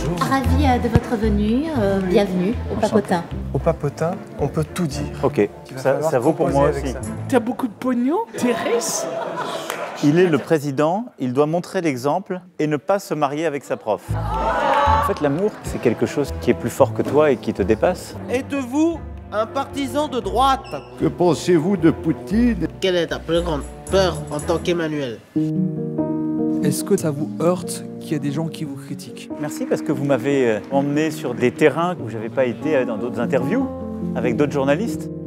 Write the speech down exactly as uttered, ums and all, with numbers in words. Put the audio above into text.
Bonjour. Ravie euh, de votre venue, euh, bienvenue au Papotin. Au Papotin, on peut tout dire. Ok, ça, ça vaut pour moi aussi. T'as beaucoup de pognon, Thérèse? Il est le président, il doit montrer l'exemple et ne pas se marier avec sa prof. En fait, l'amour, c'est quelque chose qui est plus fort que toi et qui te dépasse. Êtes-vous un partisan de droite? Que pensez-vous de Poutine? Quelle est ta plus grande peur en tant qu'Emmanuel? Est-ce que ça vous heurte qu'il y a des gens qui vous critiquent? Merci parce que vous m'avez emmené sur des terrains où je n'avais pas été dans d'autres interviews avec d'autres journalistes.